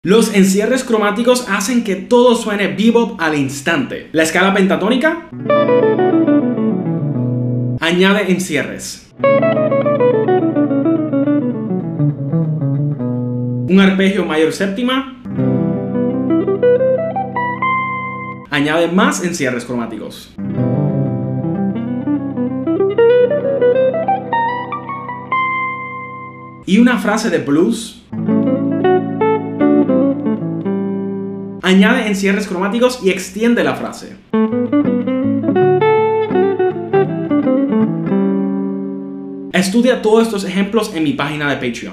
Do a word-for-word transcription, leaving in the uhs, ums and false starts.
Los encierres cromáticos hacen que todo suene bebop al instante. La escala pentatónica añade encierres. Un arpegio mayor séptima añade más encierres cromáticos. Y una frase de blues añade encierres cromáticos y extiende la frase. Estudia todos estos ejemplos en mi página de Patreon.